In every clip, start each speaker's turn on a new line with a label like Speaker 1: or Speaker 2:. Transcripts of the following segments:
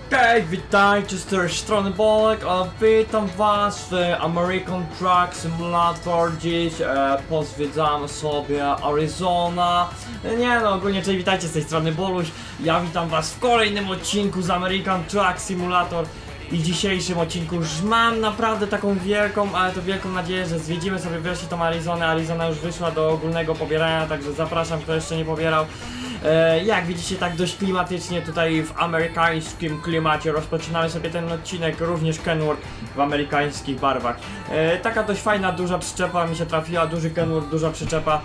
Speaker 1: Okej, witajcie z tej strony Bolek, a witam was w American Truck Simulator. Dziś pozwiedzamy sobie Arizona. Nie no, ogólnie cześć, witajcie z tej strony Boluś. Ja witam was w kolejnym odcinku z American Truck Simulator. I w dzisiejszym odcinku już mam naprawdę taką wielką, ale to wielką nadzieję, że zwiedzimy sobie wreszcie tą Arizonę. Arizona już wyszła do ogólnego pobierania, także zapraszam, kto jeszcze nie pobierał. Jak widzicie, tak dość klimatycznie tutaj w amerykańskim klimacie rozpoczynamy sobie ten odcinek, również Kenworth w amerykańskich barwach. Taka dość fajna, duża przyczepa mi się trafiła, duży Kenworth, duża przyczepa.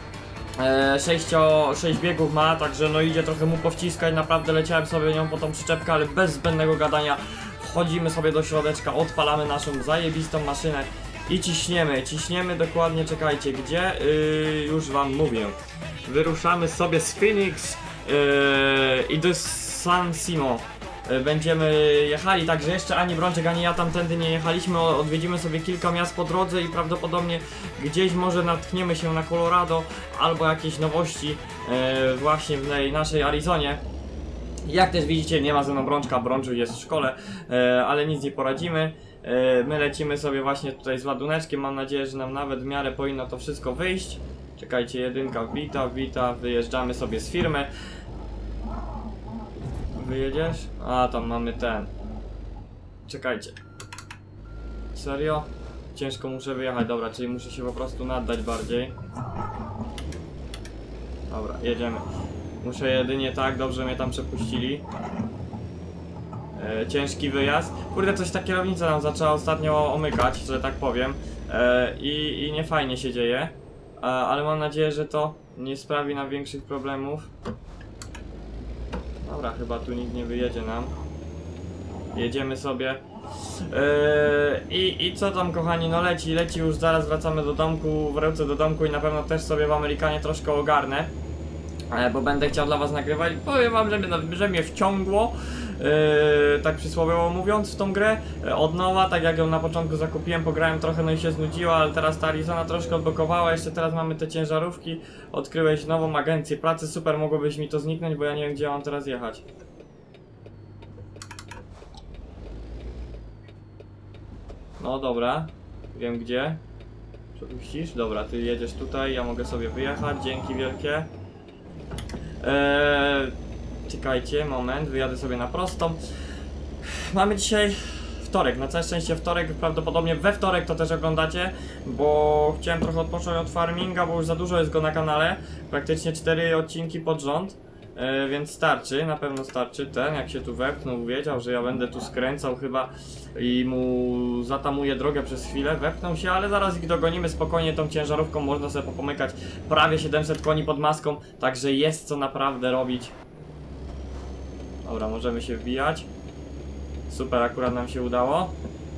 Speaker 1: 6 biegów ma, także no idzie trochę mu powciskać, naprawdę leciałem sobie nią po tą przyczepkę, ale bez zbędnego gadania wchodzimy sobie do środeczka, odpalamy naszą zajebistą maszynę i ciśniemy dokładnie, czekajcie, gdzie? Już wam mówię. Wyruszamy sobie z Phoenix i do San Simo będziemy jechali, także jeszcze ani Brączek, ani ja tamtędy nie jechaliśmy. Odwiedzimy sobie kilka miast po drodze i prawdopodobnie gdzieś może natkniemy się na Colorado albo jakieś nowości właśnie w tej naszej Arizonie. Jak też widzicie, nie ma ze mną Brączka, Brączek jest w szkole, ale nic nie poradzimy. My lecimy sobie właśnie tutaj z ładuneczkiem, mam nadzieję, że nam nawet w miarę powinno to wszystko wyjść. Czekajcie, jedynka wbita, wyjeżdżamy sobie z firmy. Wyjedziesz? A, tam mamy ten. Czekajcie. Serio? Ciężko muszę wyjechać, dobra, czyli muszę się po prostu naddać bardziej. Dobra, jedziemy. Muszę jedynie tak, dobrze mnie tam przepuścili. Ciężki wyjazd. Kurde, coś ta kierownica nam zaczęła ostatnio omykać, że tak powiem. I nie fajnie się dzieje. Ale mam nadzieję, że to nie sprawi nam większych problemów. Dobra, chyba tu nikt nie wyjedzie nam. Jedziemy sobie. I co tam, kochani, no leci już, zaraz wracamy do domku, wrócę do domku i na pewno też sobie w Amerykanie troszkę ogarnę. Bo będę chciał dla was nagrywać. Powiem wam, że mnie wciągło, tak przysłowiowo mówiąc, w tą grę od nowa, tak jak ją na początku zakupiłem, pograłem trochę, no i się znudziła, ale teraz ta Arizona troszkę odblokowała, jeszcze teraz mamy te ciężarówki, odkryłeś nową agencję pracy, super, mogłobyś mi to zniknąć, bo ja nie wiem, gdzie mam teraz jechać. No dobra, wiem gdzie. Przepuścisz? Dobra, ty jedziesz tutaj, ja mogę sobie wyjechać, dzięki wielkie. Czekajcie, moment, wyjadę sobie na prostą. Mamy dzisiaj wtorek, na całe szczęście wtorek, prawdopodobnie we wtorek to też oglądacie, bo chciałem trochę odpocząć od farminga, bo już za dużo jest go na kanale. Praktycznie 4 odcinki pod rząd, więc starczy, na pewno starczy. Ten, jak się tu wepchnął, wiedział, że ja będę tu skręcał chyba i mu zatamuję drogę przez chwilę. Wepchnął się, ale zaraz ich dogonimy spokojnie tą ciężarówką, można sobie popomykać. Prawie 700 koni pod maską, także jest co naprawdę robić. Dobra, możemy się wbijać. Super, akurat nam się udało.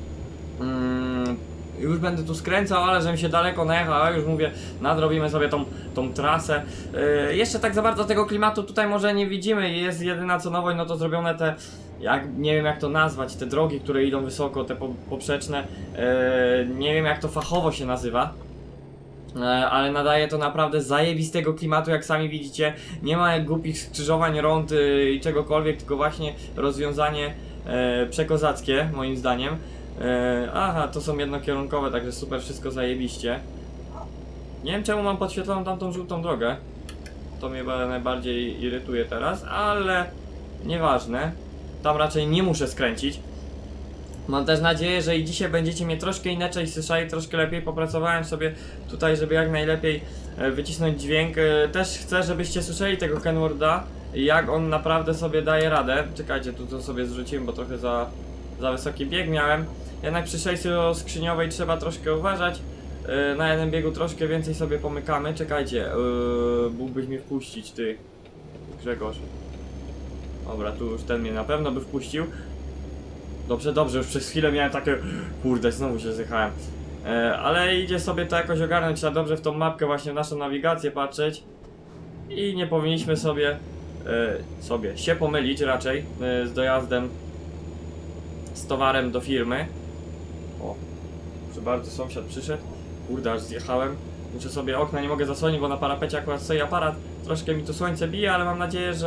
Speaker 1: Już będę tu skręcał, ale żebym się daleko najechał, już mówię, nadrobimy sobie tą trasę. Jeszcze tak za bardzo tego klimatu tutaj może nie widzimy. Jest jedyna co nowość, no to zrobione te, nie wiem jak to nazwać, te drogi, które idą wysoko, te poprzeczne. Nie wiem jak to fachowo się nazywa. Ale nadaje to naprawdę zajebistego klimatu, jak sami widzicie. Nie ma głupich skrzyżowań, rąd i czegokolwiek, tylko właśnie rozwiązanie przekozackie, moim zdaniem. Aha, to są jednokierunkowe, także super, wszystko zajebiście. Nie wiem czemu mam podświetloną tamtą żółtą drogę. To mnie najbardziej irytuje teraz, ale nieważne. Tam raczej nie muszę skręcić. Mam też nadzieję, że i dzisiaj będziecie mnie troszkę inaczej słyszeli, troszkę lepiej. Popracowałem sobie tutaj, żeby jak najlepiej wycisnąć dźwięk. Też chcę, żebyście słyszeli tego Kenwortha, jak on naprawdę sobie daje radę. Czekajcie, tu to sobie zrzuciłem, bo trochę za wysoki bieg miałem. Jednak przy 6-skrzyniowej trzeba troszkę uważać. Na jednym biegu troszkę więcej sobie pomykamy. Czekajcie, mógłbyś mnie wpuścić, ty Grzegorz. Dobra, tu już ten mnie na pewno by wpuścił. Dobrze, już przez chwilę miałem takie, kurde, znowu się zjechałem. Ale idzie sobie to jakoś ogarnąć, trzeba dobrze w tą mapkę, właśnie w naszą nawigację patrzeć. I nie powinniśmy sobie się pomylić raczej z dojazdem z towarem do firmy. O, proszę bardzo, sąsiad przyszedł. Kurde, aż zjechałem. Muszę sobie okna, nie mogę zasłonić, bo na parapecie akurat stoi aparat. Troszkę mi tu słońce bije, ale mam nadzieję,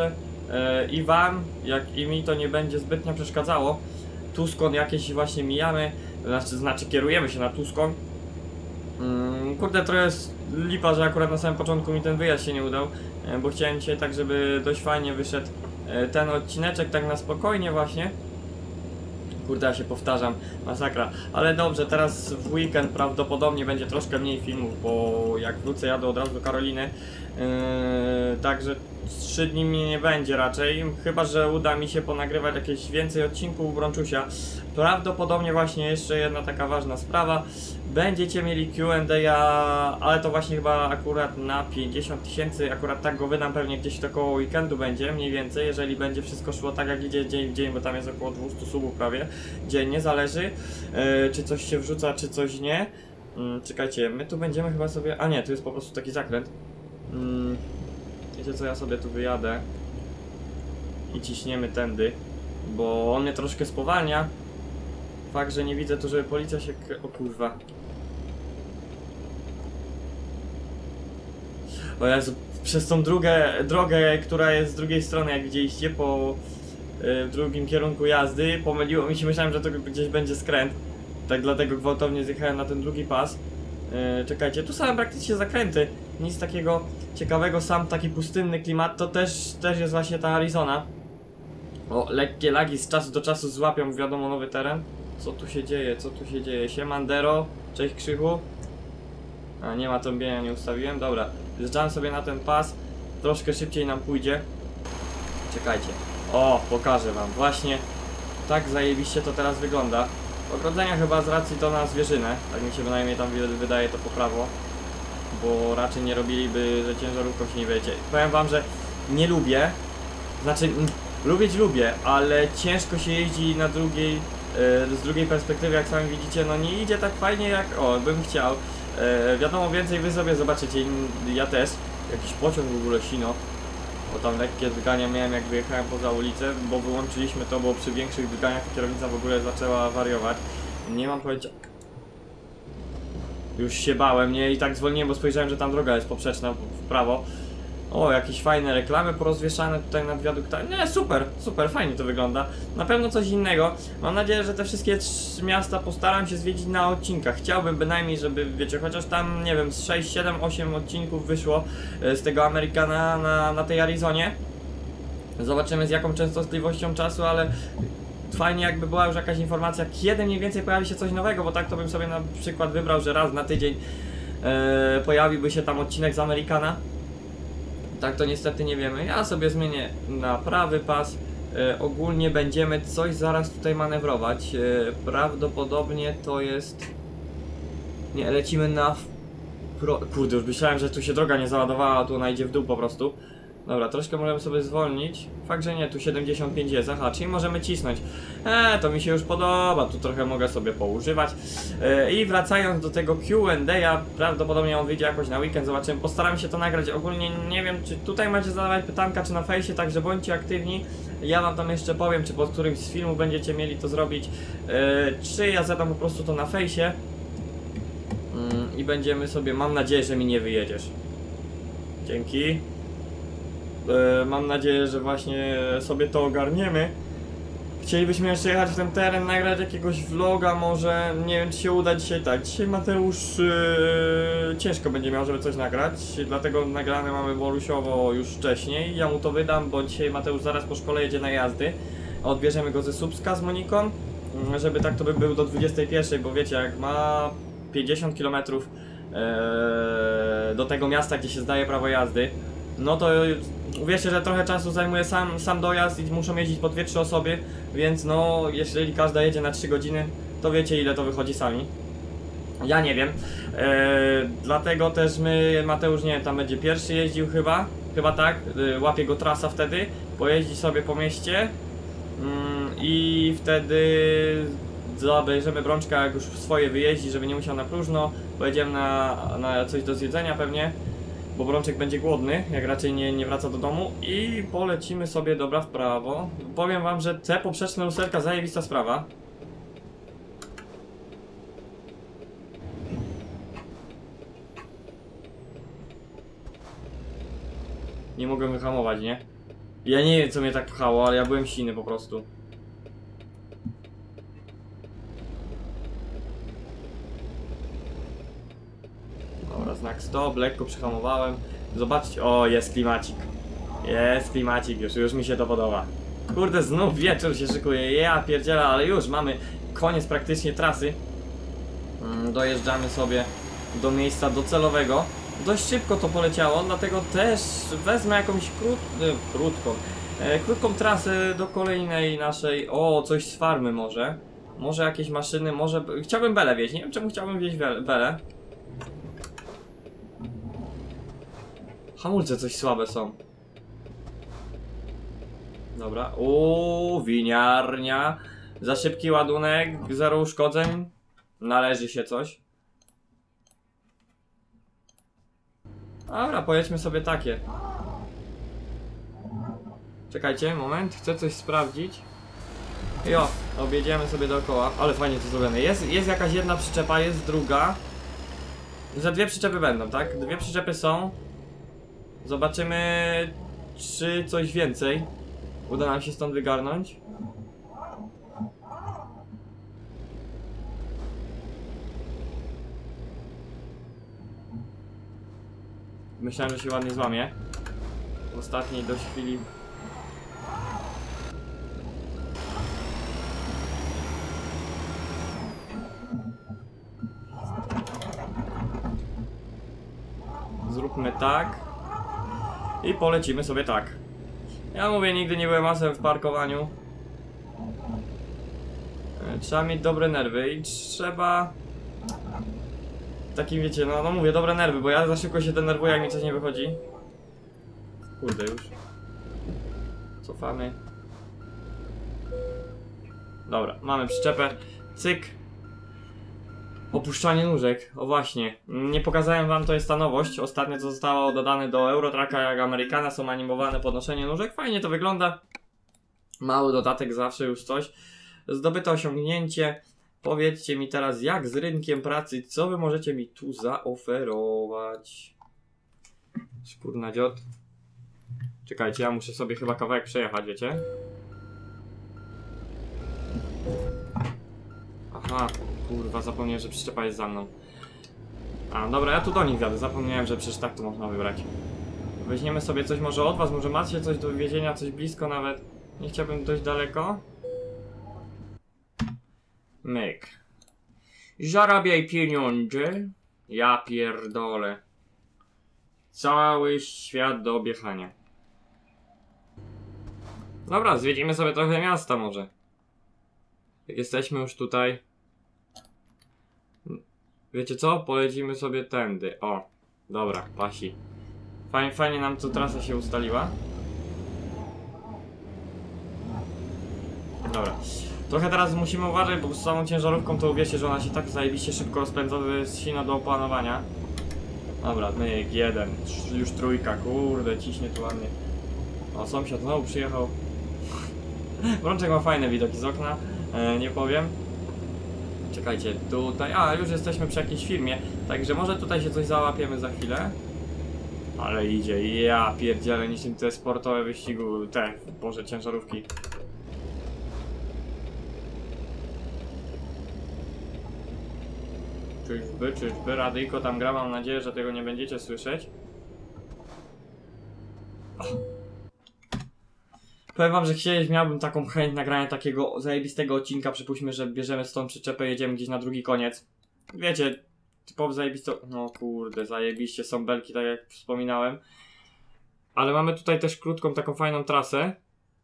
Speaker 1: i wam, jak i mi to nie będzie zbytnio przeszkadzało. Tuskon jakieś właśnie mijamy, znaczy kierujemy się na Tuskon. Kurde, trochę jest lipa, że akurat na samym początku mi ten wyjazd się nie udał, bo chciałem dzisiaj tak, żeby dość fajnie wyszedł ten odcineczek, tak na spokojnie właśnie. Kurde, ja się powtarzam, masakra. Ale dobrze, teraz w weekend prawdopodobnie będzie troszkę mniej filmów, bo jak wrócę, jadę od razu do Karoliny. Także 3 dni mnie nie będzie raczej, chyba że uda mi się ponagrywać jakieś więcej odcinków Brączusia. Prawdopodobnie właśnie jeszcze jedna taka ważna sprawa. Będziecie mieli Q&A, ale to właśnie chyba akurat na 50 000, akurat tak go wydam, pewnie gdzieś to koło weekendu będzie, mniej więcej, jeżeli będzie wszystko szło tak jak idzie dzień w dzień, bo tam jest około 200 subów prawie dziennie, zależy czy coś się wrzuca, czy coś nie. Czekajcie, my tu będziemy chyba sobie, a nie, tu jest po prostu taki zakręt. Wiecie co, ja sobie tu wyjadę i ciśniemy tędy, bo on mnie troszkę spowalnia. Fakt, że nie widzę tu, żeby policja się... O kurwa. O Jezu, przez tą drogę, która jest z drugiej strony, jak widzieliście, w drugim kierunku jazdy, pomyliło mi się, myślałem, że to gdzieś będzie skręt. Tak dlatego gwałtownie zjechałem na ten drugi pas. Czekajcie, tu same praktycznie zakręty. Nic takiego ciekawego, sam taki pustynny klimat, to też jest właśnie ta Arizona. O, lekkie lagi z czasu do czasu złapią, wiadomo, nowy teren. Co tu się dzieje, co tu się dzieje? Siemandero, cześć Krzychu. A, nie ma trąbienia, nie ustawiłem, dobra. Zjeżdżałem sobie na ten pas, troszkę szybciej nam pójdzie. Czekajcie. O, pokażę wam, właśnie tak zajebiście to teraz wygląda. Ogrodzenia chyba z racji to na zwierzynę, tak mi się bynajmniej tam wydaje to po prawo. Bo raczej nie robiliby, że ciężarówką się nie wiecie. Powiem wam, że nie lubię, znaczy lubię, ale ciężko się jeździ na z drugiej perspektywy, jak sami widzicie, no nie idzie tak fajnie jak bym chciał. Wiadomo, więcej wy sobie zobaczycie, ja też. Jakiś pociąg w ogóle sino. Bo tam lekkie drgania miałem, jak wyjechałem poza ulicę, bo wyłączyliśmy to, bo przy większych drganiach kierownica w ogóle zaczęła wariować. Nie mam pojęcia. Już się bałem, nie? I tak zwolniłem, bo spojrzałem, że tam droga jest poprzeczna w prawo. O, jakieś fajne reklamy porozwieszane tutaj nad wiaduktami. Nie, super, fajnie to wygląda. Na pewno coś innego. Mam nadzieję, że te wszystkie 3 miasta postaram się zwiedzić na odcinkach. Chciałbym bynajmniej, żeby, wiecie, chociaż tam, nie wiem, z 6, 7, 8 odcinków wyszło z tego Amerykana na tej Arizonie. Zobaczymy z jaką częstotliwością czasu, ale fajnie jakby była już jakaś informacja, kiedy mniej więcej pojawi się coś nowego, bo tak to bym sobie na przykład wybrał, że raz na tydzień pojawiłby się tam odcinek z Amerykana. Tak to niestety nie wiemy. Ja sobie zmienię na prawy pas. Ogólnie będziemy coś zaraz tutaj manewrować. Prawdopodobnie to jest... Nie, lecimy na... Kurde, już myślałem, że tu się droga nie załadowała, a tu ona idzie w dół po prostu. Dobra, troszkę możemy sobie zwolnić. Fakt, że nie, tu 75 jest, aha, czyli możemy cisnąć. To mi się już podoba, tu trochę mogę sobie poużywać. I wracając do tego Q&A, prawdopodobnie on wyjdzie jakoś na weekend, zobaczymy. Postaram się to nagrać. Ogólnie nie wiem, czy tutaj macie zadawać pytanka, czy na fejsie, także bądźcie aktywni. Ja wam tam jeszcze powiem, czy pod którymś z filmów będziecie mieli to zrobić, czy ja zadam po prostu to na fejsie. I będziemy sobie, mam nadzieję, że mi nie wyjedziesz. Dzięki. Mam nadzieję, że właśnie sobie to ogarniemy. Chcielibyśmy jeszcze jechać w ten teren, nagrać jakiegoś vloga może. Nie wiem, czy się uda dzisiaj. Tak, dzisiaj Mateusz ciężko będzie miał, żeby coś nagrać. Dlatego nagrane mamy wolusiowo już wcześniej. Ja mu to wydam, bo dzisiaj Mateusz zaraz po szkole jedzie na jazdy. Odbierzemy go ze Słupska z Moniką, żeby tak to by był do 21, bo wiecie, jak ma 50 km do tego miasta, gdzie się zdaje prawo jazdy, no to uwierzcie, że trochę czasu zajmuje sam dojazd i muszą jeździć po 2-3 osoby, więc no, jeżeli każda jedzie na 3 godziny, to wiecie, ile to wychodzi sami. Ja nie wiem, dlatego też Mateusz, nie wiem, tam będzie pierwszy jeździł chyba tak, łapie go trasa wtedy, pojeździ sobie po mieście i wtedy zabierzemy Brączka, jak już swoje wyjeździ, żeby nie musiał na próżno, pojedziemy na coś do zjedzenia pewnie, bo Brączek będzie głodny, jak raczej nie wraca do domu, i polecimy sobie, dobra, w prawo. Powiem wam, że te poprzeczne lusterka, zajebista sprawa. Nie mogę wyhamować, nie? Ja nie wiem co mnie tak pchało, ale ja byłem silny po prostu. Dobra, znak stop, lekko przyhamowałem. Zobaczcie, o jest klimacik. Jest klimacik, już mi się to podoba. Kurde, znów wieczór się szykuje, ja pierdziela, ale już mamy koniec praktycznie trasy. Dojeżdżamy sobie do miejsca docelowego. Dość szybko to poleciało, dlatego też wezmę jakąś krótką trasę do kolejnej naszej... O, coś z farmy może. Może jakieś maszyny, może... Chciałbym belę wieźć, nie wiem czemu chciałbym wieźć belę. Hamulce coś słabe są. Dobra, winiarnia. Za szybki ładunek, zero uszkodzeń. Należy się coś. Dobra, pojedźmy sobie takie. Czekajcie, moment, chcę coś sprawdzić. Jo, objedziemy sobie dookoła, ale fajnie to zrobione. Jest jakaś jedna przyczepa, jest druga. Za dwie przyczepy będą, tak? Dwie przyczepy są. Zobaczymy, czy coś więcej uda nam się stąd wygarnąć. Myślałem, że się ładnie złamie. W ostatniej dość chwili. Zróbmy tak. I polecimy sobie tak. Ja mówię, nigdy nie byłem asem w parkowaniu. Trzeba mieć dobre nerwy i trzeba... Takim wiecie, no mówię, dobre nerwy, bo ja za szybko się denerwuję, jak mi coś nie wychodzi. Kurde już. Cofamy. Dobra, mamy przyczepę. Cyk. Opuszczanie nóżek, o właśnie. Nie pokazałem wam, to jest ta nowość. Ostatnio co zostało dodane do Eurotracka jak Amerykana, są animowane podnoszenie nóżek. Fajnie to wygląda. Mały dodatek, zawsze już coś. Zdobyte osiągnięcie. Powiedzcie mi teraz, jak z rynkiem pracy, co wy możecie mi tu zaoferować? Szpur na dziot. Czekajcie, ja muszę sobie chyba kawałek przejechać, wiecie? Aha, kurwa, zapomniałem, że przyczepa jest za mną. A, dobra, ja tu do nich jadę, zapomniałem, że przecież tak to można wybrać. Weźmiemy sobie coś może od was, może macie coś do wywiezienia, coś blisko nawet. Nie chciałbym dość daleko. Myk. Zarabiaj pieniądze. Ja pierdolę. Cały świat do objechania. Dobra, zwiedzimy sobie trochę miasta może. Jak jesteśmy już tutaj. Wiecie co? Polecimy sobie tędy. O, dobra, pasi. Fajnie nam tu trasa się ustaliła. Dobra. Trochę teraz musimy uważać, bo z samą ciężarówką to uwierzcie, że ona się tak zajebiście szybko rozpędza, że jest silna do opanowania. Dobra, myk, jeden. Już trójka, kurde, ciśnie tu ładnie. O, sąsiad znowu przyjechał. Brączek ma fajne widoki z okna, nie powiem. Czekajcie, tutaj... A, już jesteśmy przy jakiejś firmie, także może tutaj się coś załapiemy za chwilę. Ale idzie, ja pierdzielę, niczym te sportowe wyścigu, te, boże, ciężarówki. Czyżby, radyjko tam gra, mam nadzieję, że tego nie będziecie słyszeć. Powiem wam, że kiedyś miałbym taką chęć nagrania takiego zajebistego odcinka, przypuśćmy, że bierzemy stąd przyczepę, jedziemy gdzieś na drugi koniec. Wiecie, typowo zajebisto... No kurde, zajebiście są belki, tak jak wspominałem. Ale mamy tutaj też krótką, taką fajną trasę.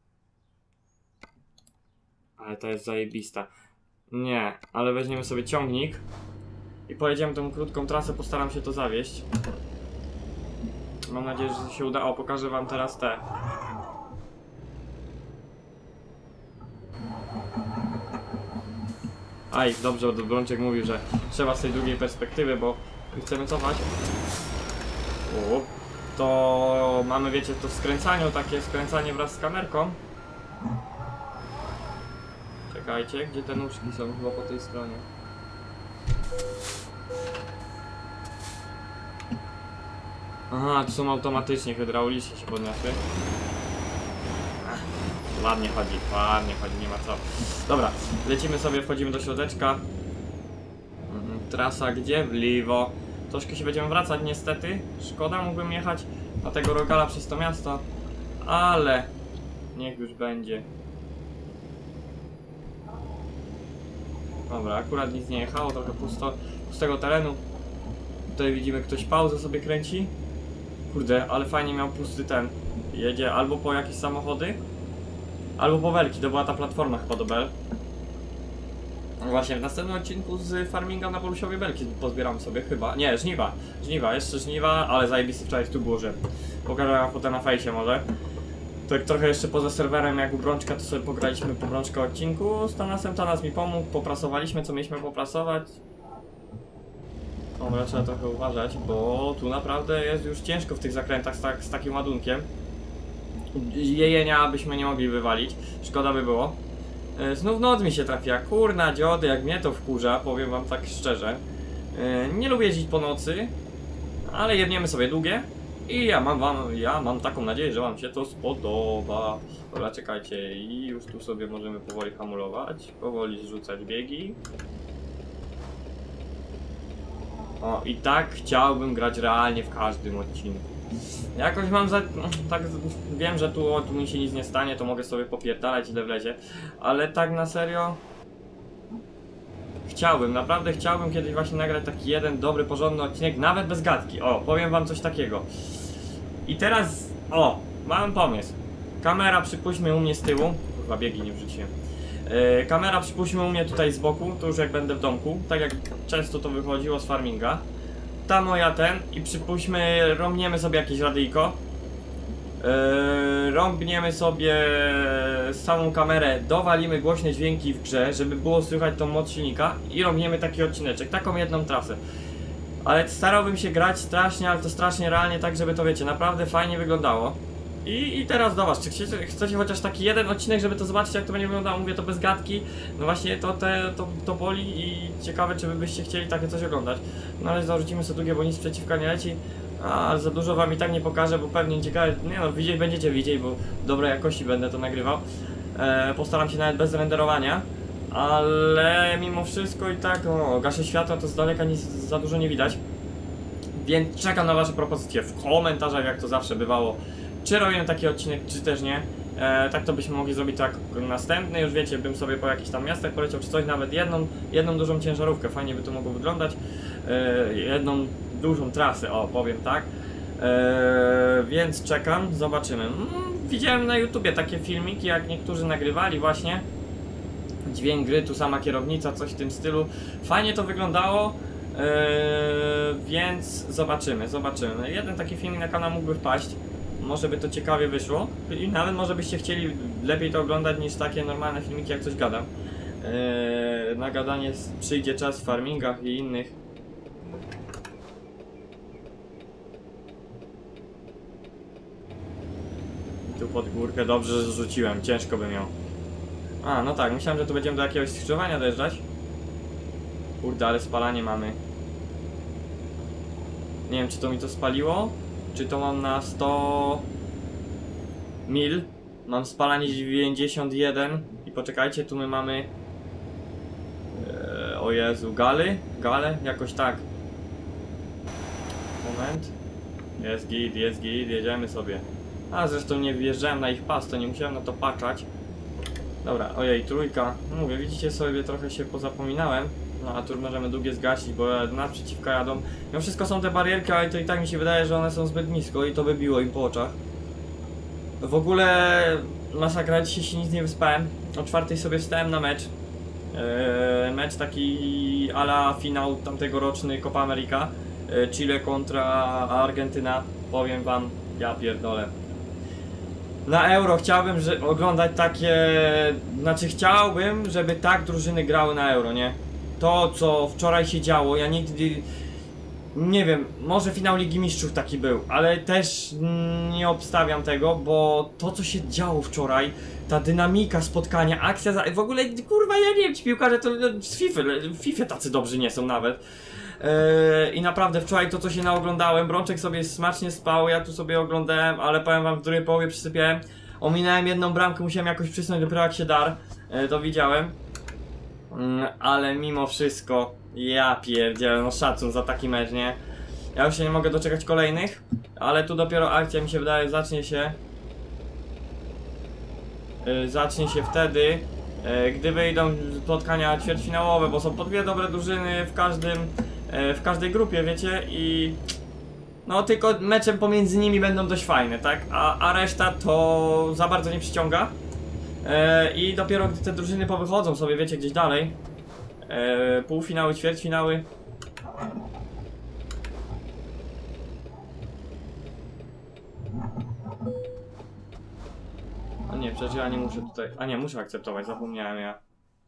Speaker 1: Ale ta jest zajebista. Nie, ale weźmiemy sobie ciągnik i pojedziemy tą krótką trasę, postaram się to zawieść. Mam nadzieję, że się uda. O, pokażę wam teraz te. Aj, dobrze, Brączek mówił, że trzeba z tej drugiej perspektywy, bo chcemy cofać. O, to mamy, wiecie, to w skręcaniu, takie skręcanie wraz z kamerką. Czekajcie, gdzie te nóżki są? Chyba po tej stronie. Aha, tu są automatycznie, hydraulicznie się podniosły. ładnie chodzi, nie ma co. Dobra, lecimy sobie, wchodzimy do środeczka. Trasa gdzie? W lewo. Troszkę się będziemy wracać niestety. Szkoda, mógłbym jechać na tego rogala przez to miasto. Ale niech już będzie. Dobra, akurat nic nie jechało, trochę pustego terenu. Tutaj widzimy, ktoś pauzę sobie kręci. Kurde, ale fajnie miał pusty ten. Jedzie albo po jakieś samochody, albo po belki, to była ta platforma chyba do bel. Właśnie w następnym odcinku z farminga na Polusiowie belki pozbieram sobie chyba. Nie, żniwa, jeszcze żniwa, ale zajebisty wczoraj tu było, że pokażę wam potem na fejsie może. Tak trochę jeszcze poza serwerem jak u Brączka, to sobie pograliśmy po Brączka odcinku z Tanasem. Tanas mi pomógł, poprasowaliśmy co mieliśmy poprasować. Dobra, trzeba trochę uważać, bo tu naprawdę jest już ciężko w tych zakrętach z takim ładunkiem. Jejenia byśmy nie mogli wywalić, szkoda by było. Znów noc mi się trafia, kurna dziody, jak mnie to wkurza, powiem wam tak szczerze. Nie lubię jeździć po nocy, ale jedniemy sobie długie. I ja mam taką nadzieję, że wam się to spodoba. Dobra, czekajcie, i już tu sobie możemy powoli hamulować, powoli zrzucać biegi. O, i tak chciałbym grać realnie w każdym odcinku. Jakoś mam tak, wiem, że tu mi się nic nie stanie, to mogę sobie popierdalać ile wlezie. Ale tak na serio naprawdę chciałbym kiedyś właśnie nagrać taki jeden dobry, porządny odcinek, nawet bez gadki. O, powiem wam coś takiego. I teraz, o, mam pomysł. Kamera przypuśćmy u mnie z tyłu. Kurwa, biegi nie wrzuciłem. Kamera przypuśćmy u mnie tutaj z boku, to już jak będę w domku. Tak jak często to wychodziło z farminga. Ta moja i przypuśćmy, rąbniemy sobie jakieś radyjko. Rąbniemy sobie samą kamerę, dowalimy głośne dźwięki w grze, żeby było słychać tą moc silnika i rąbniemy taki odcineczek, taką jedną trasę. Ale starałbym się grać strasznie, ale to strasznie realnie, tak żeby to wiecie, naprawdę fajnie wyglądało. I teraz do was, czy chcecie chociaż taki jeden odcinek, żeby to zobaczyć jak to będzie wyglądało, mówię to bez gadki. No właśnie to boli i ciekawe czy wy byście chcieli takie coś oglądać. No ale zarzucimy sobie długie, bo nic przeciwka nie leci. Ale za dużo wam i tak nie pokażę, bo pewnie ciekawe, nie no, będziecie widzieć, bo dobrej jakości będę to nagrywał. Postaram się nawet bez renderowania. Ale mimo wszystko i tak, o, gaszę światła, to z daleka nic za dużo nie widać. Więc czekam na wasze propozycje w komentarzach, jak to zawsze bywało. Czy robię taki odcinek, czy też nie. Tak to byśmy mogli zrobić tak następny, już wiecie, bym sobie po jakichś tam miastach poleciał, czy coś, nawet jedną dużą ciężarówkę, fajnie by to mogło wyglądać. Jedną dużą trasę, o, powiem tak. Więc czekam, zobaczymy. Widziałem na YouTubie takie filmiki, jak niektórzy nagrywali właśnie. Dźwięk gry, tu sama kierownica, coś w tym stylu. Fajnie to wyglądało. Więc zobaczymy. Jeden taki filmik na kanał mógłby wpaść. Może by to ciekawie wyszło. I nawet może byście chcieli lepiej to oglądać niż takie normalne filmiki, jak coś gadam. Na gadanie przyjdzie czas w farmingach i innych. Tu pod górkę dobrze, że rzuciłem, ciężko by miał. A, no tak, myślałem, że tu będziemy do jakiegoś skrzyżowania dojeżdżać. Kurde, ale spalanie mamy. Nie wiem, czy to mi to spaliło, czy to mam na 100 mil. Mam spalanie 91 i poczekajcie, tu my mamy... o Jezu, gale? Jakoś tak. Moment. Jest git, jedziemy sobie. A zresztą nie wjeżdżałem na ich pas, to nie musiałem na to patrzeć. Dobra, ojej, trójka. Mówię, widzicie, sobie trochę się pozapominałem. No a tu możemy długie zgasić, bo naprzeciwka jadą. Mimo wszystko są te barierki, ale to i tak mi się wydaje, że one są zbyt nisko i to by biło im po oczach. W ogóle masakra, dzisiaj się nic nie wyspałem. O 4 sobie wstałem na mecz. Mecz taki a la finał tamtegoroczny Copa America. Chile kontra Argentyna. Powiem wam, ja pierdolę. Na Euro chciałbym oglądać takie... Znaczy chciałbym, żeby tak drużyny grały na Euro, nie? To co wczoraj się działo, ja nigdy... Nie wiem, może finał Ligi Mistrzów taki był, ale też nie obstawiam tego, bo to co się działo wczoraj, ta dynamika spotkania, akcja, w ogóle kurwa ja nie wiem, ci piłkarze to w FIFA tacy dobrzy nie są nawet. I naprawdę wczoraj to co się naoglądałem, Brączek sobie smacznie spał, ja tu sobie oglądałem, ale powiem wam w drugiej połowie przysypiałem. Ominąłem jedną bramkę, musiałem jakoś przysnąć dopiero jak się dar. To widziałem. Ale mimo wszystko, ja pierdzielę, no szacun za taki mecz, nie? Ja już się nie mogę doczekać kolejnych, ale tu dopiero akcja mi się wydaje zacznie się wtedy, gdy wyjdą spotkania ćwierćfinałowe, bo są po dwie dobre drużyny w każdej grupie, wiecie, i no tylko mecze pomiędzy nimi będą dość fajne, tak? A reszta to za bardzo nie przyciąga. I dopiero gdy te drużyny powychodzą sobie, wiecie, gdzieś dalej, półfinały, ćwierćfinały. A nie, przecież ja nie muszę tutaj... A nie, muszę akceptować, zapomniałem ja.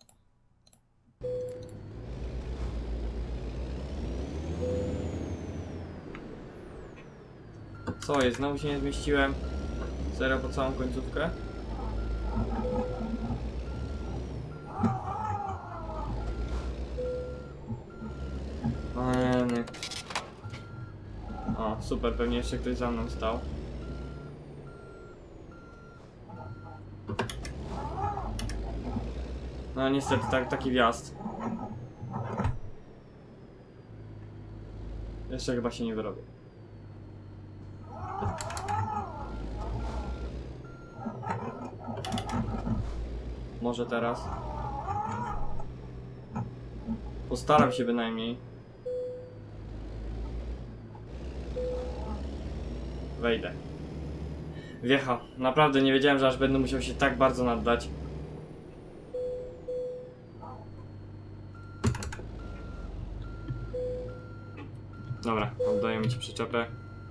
Speaker 1: Co jest? Znowu się nie zmieściłem. Serio po całą końcówkę? O, super, pewnie jeszcze ktoś za mną stał. No niestety, taki wjazd. Jeszcze chyba się nie wyrobię. Może teraz. Postaram się bynajmniej. Wejdę. Wjecha. Naprawdę nie wiedziałem, że aż będę musiał się tak bardzo naddać. Dobra, oddajemy ci przyczepę.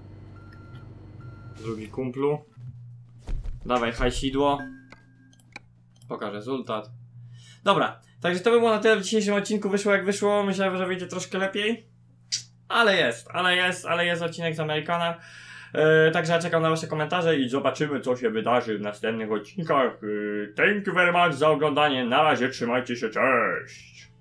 Speaker 1: Drugi kumplu. Dawaj hajsidło. Pokaż rezultat. Dobra, także to by było na tyle w dzisiejszym odcinku. Wyszło jak wyszło. Myślałem, że wyjdzie troszkę lepiej. Ale jest odcinek z Amerykana. Także ja czekam na wasze komentarze i zobaczymy, co się wydarzy w następnych odcinkach. Thank you very much za oglądanie. Na razie, trzymajcie się, cześć!